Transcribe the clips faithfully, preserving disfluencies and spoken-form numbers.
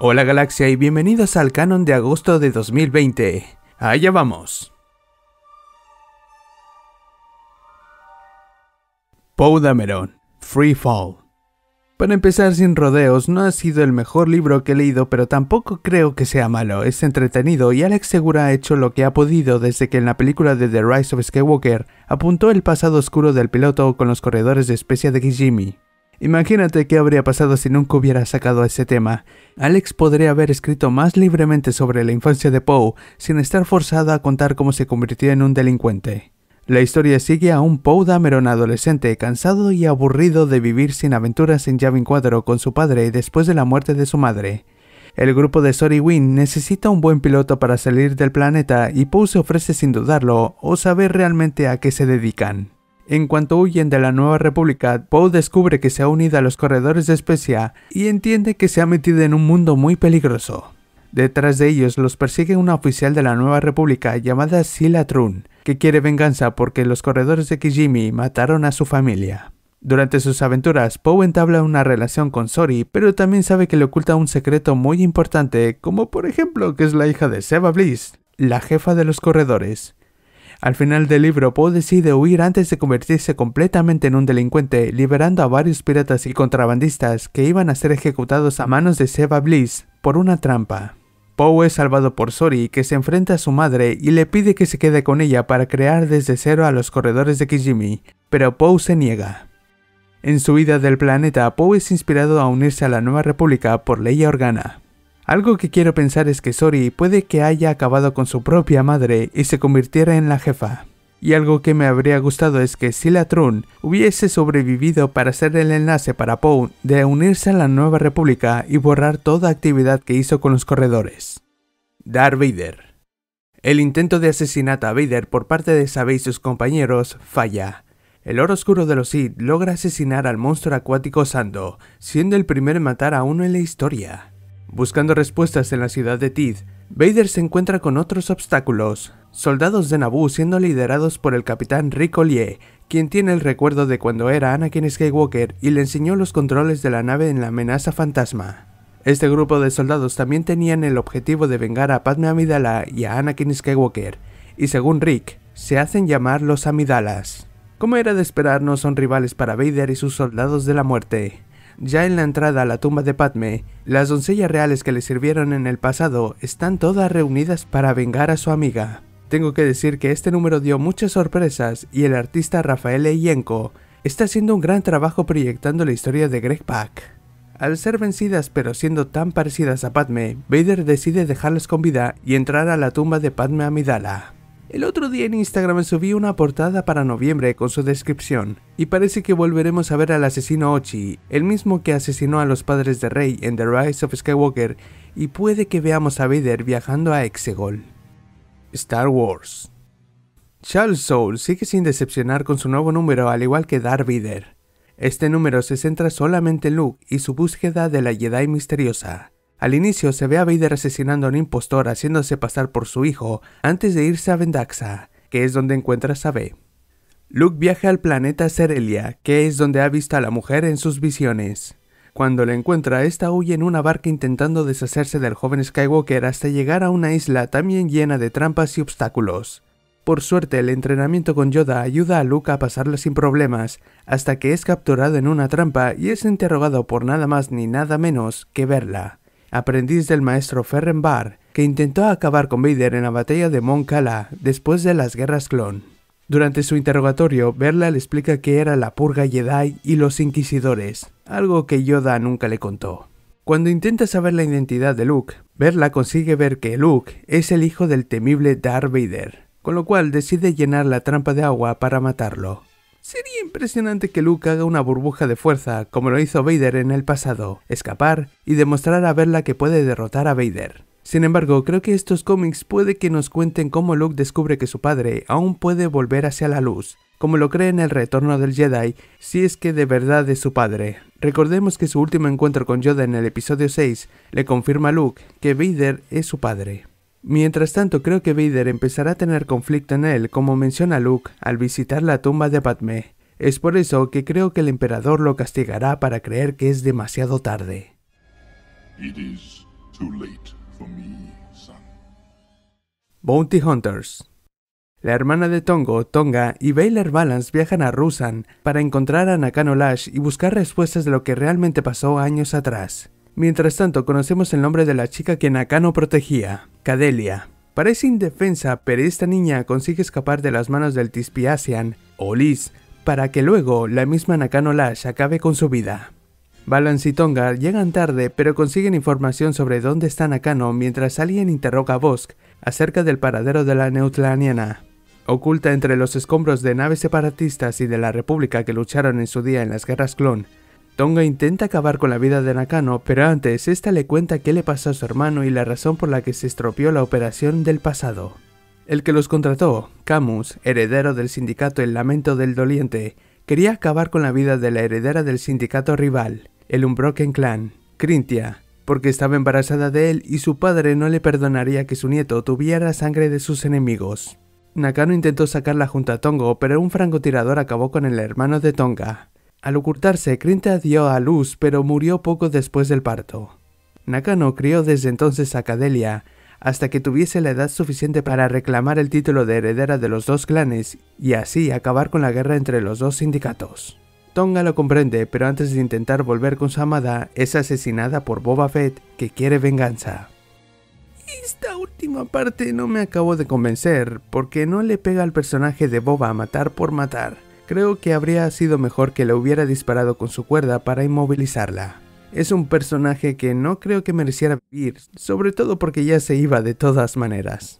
Hola Galaxia y bienvenidos al canon de agosto de dos mil veinte. Allá vamos. Poe Dameron, Free Fall. Para empezar sin rodeos, no ha sido el mejor libro que he leído, pero tampoco creo que sea malo. Es entretenido y Alex Segura ha hecho lo que ha podido desde que en la película de The Rise of Skywalker apuntó el pasado oscuro del piloto con los corredores de especia de Kijimi. Imagínate qué habría pasado si nunca hubiera sacado ese tema. Alex podría haber escrito más libremente sobre la infancia de Poe, sin estar forzado a contar cómo se convirtió en un delincuente. La historia sigue a un Poe Dameron adolescente, cansado y aburrido de vivir sin aventuras en Yavin cuatro con su padre después de la muerte de su madre. El grupo de Zorii Wing necesita un buen piloto para salir del planeta y Poe se ofrece sin dudarlo o saber realmente a qué se dedican. En cuanto huyen de la Nueva República, Poe descubre que se ha unido a los corredores de especia y entiende que se ha metido en un mundo muy peligroso. Detrás de ellos los persigue una oficial de la Nueva República llamada Sila Trun, que quiere venganza porque los corredores de Kijimi mataron a su familia. Durante sus aventuras, Poe entabla una relación con Zorii, pero también sabe que le oculta un secreto muy importante, como por ejemplo que es la hija de Zeba Bliss, la jefa de los corredores. Al final del libro, Poe decide huir antes de convertirse completamente en un delincuente, liberando a varios piratas y contrabandistas que iban a ser ejecutados a manos de Zeba Bliss por una trampa. Poe es salvado por Zorii, que se enfrenta a su madre y le pide que se quede con ella para crear desde cero a los corredores de Kijimi, pero Poe se niega. En su huida del planeta, Poe es inspirado a unirse a la Nueva República por Leia Organa. Algo que quiero pensar es que Zorii puede que haya acabado con su propia madre y se convirtiera en la jefa. Y algo que me habría gustado es que Sila Trun hubiese sobrevivido para ser el enlace para Poe de unirse a la Nueva República y borrar toda actividad que hizo con los corredores. Darth Vader. El intento de asesinato a Vader por parte de Sabe y sus compañeros falla. El Lord Oscuro de los Sith logra asesinar al monstruo acuático Sando, siendo el primero en matar a uno en la historia. Buscando respuestas en la ciudad de Tid, Vader se encuentra con otros obstáculos, soldados de Naboo siendo liderados por el capitán Rick Ollier, quien tiene el recuerdo de cuando era Anakin Skywalker y le enseñó los controles de la nave en la amenaza fantasma. Este grupo de soldados también tenían el objetivo de vengar a Padme Amidala y a Anakin Skywalker, y según Rick, se hacen llamar los Amidalas. Como era de esperar, no son rivales para Vader y sus soldados de la muerte. Ya en la entrada a la tumba de Padme, las doncellas reales que le sirvieron en el pasado están todas reunidas para vengar a su amiga. Tengo que decir que este número dio muchas sorpresas y el artista Rafael Ienco está haciendo un gran trabajo proyectando la historia de Greg Pak. Al ser vencidas pero siendo tan parecidas a Padme, Vader decide dejarlas con vida y entrar a la tumba de Padme Amidala. El otro día en Instagram subí una portada para noviembre con su descripción, y parece que volveremos a ver al asesino Ochi, el mismo que asesinó a los padres de Rey en The Rise of Skywalker, y puede que veamos a Vader viajando a Exegol. Star Wars. Charles Soule sigue sin decepcionar con su nuevo número al igual que Darth Vader. Este número se centra solamente en Luke y su búsqueda de la Jedi misteriosa. Al inicio se ve a Vader asesinando a un impostor haciéndose pasar por su hijo antes de irse a Vendaxa, que es donde encuentra a Sabe. Luke viaja al planeta Serelia, que es donde ha visto a la mujer en sus visiones. Cuando la encuentra, esta huye en una barca intentando deshacerse del joven Skywalker hasta llegar a una isla también llena de trampas y obstáculos. Por suerte, el entrenamiento con Yoda ayuda a Luke a pasarla sin problemas, hasta que es capturado en una trampa y es interrogado por nada más ni nada menos que Verla, aprendiz del maestro Ferren Barr, que intentó acabar con Vader en la batalla de Mon Cala después de las guerras clon. Durante su interrogatorio, Verla le explica qué era la purga Jedi y los inquisidores, algo que Yoda nunca le contó. Cuando intenta saber la identidad de Luke, Verla consigue ver que Luke es el hijo del temible Darth Vader, con lo cual decide llenar la trampa de agua para matarlo. Sería impresionante que Luke haga una burbuja de fuerza, como lo hizo Vader en el pasado, escapar y demostrar a Verla que puede derrotar a Vader. Sin embargo, creo que estos cómics puede que nos cuenten cómo Luke descubre que su padre aún puede volver hacia la luz, como lo cree en el retorno del Jedi, si es que de verdad es su padre. Recordemos que su último encuentro con Yoda en el episodio seis le confirma a Luke que Vader es su padre. Mientras tanto, creo que Vader empezará a tener conflicto en él, como menciona Luke al visitar la tumba de Padme. Es por eso que creo que el emperador lo castigará para creer que es demasiado tarde. It is too late for me, son. Bounty Hunters. La hermana de Tongo, Tonga, y Baylor Balance viajan a Rusan para encontrar a Nakano Lash y buscar respuestas de lo que realmente pasó años atrás. Mientras tanto, conocemos el nombre de la chica que Nakano protegía, Cadelia. Parece indefensa, pero esta niña consigue escapar de las manos del Tispiasian, o Liz, para que luego la misma Nakano Lash acabe con su vida. Balance y Tonga llegan tarde, pero consiguen información sobre dónde está Nakano mientras alguien interroga a Bosk acerca del paradero de la Neutlaniana. Oculta entre los escombros de naves separatistas y de la República que lucharon en su día en las guerras clon, Tonga intenta acabar con la vida de Nakano, pero antes esta le cuenta qué le pasó a su hermano y la razón por la que se estropeó la operación del pasado. El que los contrató, Camus, heredero del sindicato El Lamento del Doliente, quería acabar con la vida de la heredera del sindicato rival, el Unbroken Clan, Crintia, porque estaba embarazada de él y su padre no le perdonaría que su nieto tuviera sangre de sus enemigos. Nakano intentó sacarla junto a Tongo, pero un francotirador acabó con el hermano de Tonga. Al ocultarse, Crintia dio a luz, pero murió poco después del parto. Nakano crió desde entonces a Cadelia, hasta que tuviese la edad suficiente para reclamar el título de heredera de los dos clanes y así acabar con la guerra entre los dos sindicatos. Tonga lo comprende, pero antes de intentar volver con su amada, es asesinada por Boba Fett, que quiere venganza. Esta última parte no me acabó de convencer, porque no le pega al personaje de Boba matar por matar. Creo que habría sido mejor que le hubiera disparado con su cuerda para inmovilizarla. Es un personaje que no creo que mereciera vivir, sobre todo porque ya se iba de todas maneras.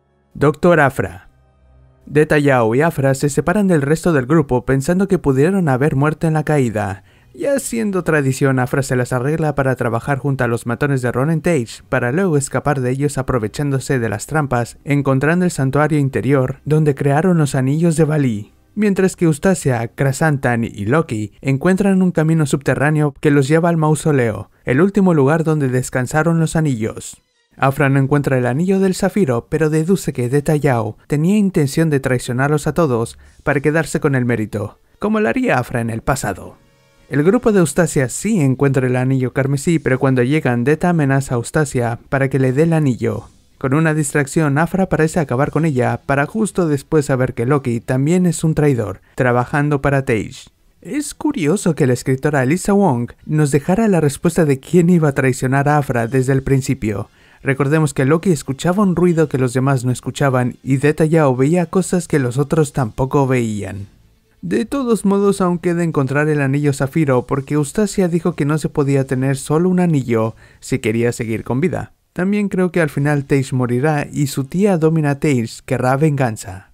Doctor Aphra. Data Yao y Aphra se separan del resto del grupo pensando que pudieron haber muerto en la caída. Ya siendo tradición, Aphra se las arregla para trabajar junto a los matones de Ronan Tage, para luego escapar de ellos aprovechándose de las trampas, encontrando el santuario interior donde crearon los anillos de Valí. Mientras que Eustacia, Krasantan y Loki encuentran un camino subterráneo que los lleva al mausoleo, el último lugar donde descansaron los anillos. Aphra no encuentra el anillo del zafiro, pero deduce que Data Yao tenía intención de traicionarlos a todos para quedarse con el mérito, como lo haría Aphra en el pasado. El grupo de Eustacia sí encuentra el anillo carmesí, pero cuando llegan, Data amenaza a Eustacia para que le dé el anillo. Con una distracción, Aphra parece acabar con ella, para justo después saber que Loki también es un traidor, trabajando para Tage. Es curioso que la escritora Lisa Wong nos dejara la respuesta de quién iba a traicionar a Aphra desde el principio. Recordemos que Loki escuchaba un ruido que los demás no escuchaban y Data Yao veía cosas que los otros tampoco veían. De todos modos, aún queda encontrar el anillo zafiro porque Eustacia dijo que no se podía tener solo un anillo si quería seguir con vida. También creo que al final Tage morirá y su tía Domina Tage querrá venganza.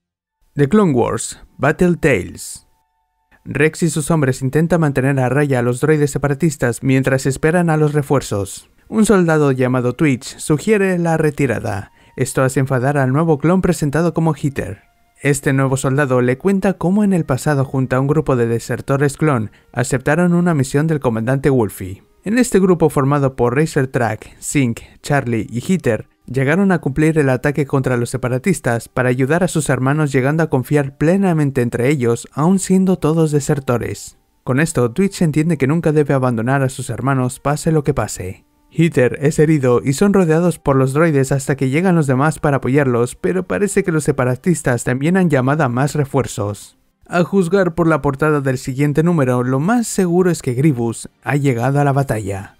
The Clone Wars Battle Tales. Rex y sus hombres intentan mantener a raya a los droides separatistas mientras esperan a los refuerzos. Un soldado llamado Twitch sugiere la retirada. Esto hace enfadar al nuevo clon presentado como Hitter. Este nuevo soldado le cuenta cómo en el pasado junto a un grupo de desertores clon aceptaron una misión del comandante Wolfie. En este grupo formado por Racer Track, Zink, Charlie y Hitter, llegaron a cumplir el ataque contra los separatistas para ayudar a sus hermanos llegando a confiar plenamente entre ellos aun siendo todos desertores. Con esto, Twitch entiende que nunca debe abandonar a sus hermanos pase lo que pase. Hitter es herido y son rodeados por los droides hasta que llegan los demás para apoyarlos, pero parece que los separatistas también han llamado a más refuerzos. A juzgar por la portada del siguiente número, lo más seguro es que Grievous ha llegado a la batalla.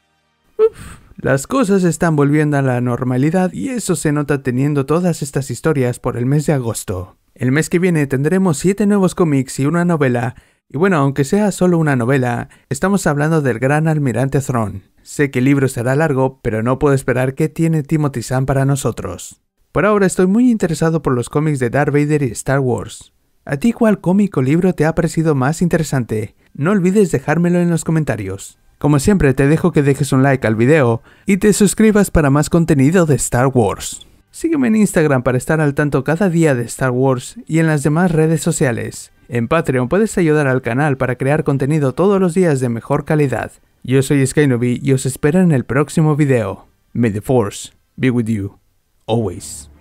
Uf, las cosas están volviendo a la normalidad y eso se nota teniendo todas estas historias por el mes de agosto. El mes que viene tendremos siete nuevos cómics y una novela, y bueno, aunque sea solo una novela, estamos hablando del Gran Almirante Thrawn. Sé que el libro será largo, pero no puedo esperar qué tiene Timothy Zahn para nosotros. Por ahora estoy muy interesado por los cómics de Darth Vader y Star Wars. ¿A ti cuál cómic o libro te ha parecido más interesante? No olvides dejármelo en los comentarios. Como siempre te dejo que dejes un like al video y te suscribas para más contenido de Star Wars. Sígueme en Instagram para estar al tanto cada día de Star Wars y en las demás redes sociales. En Patreon puedes ayudar al canal para crear contenido todos los días de mejor calidad. Yo soy Skynobi y os espero en el próximo video. May the Force be with you, always.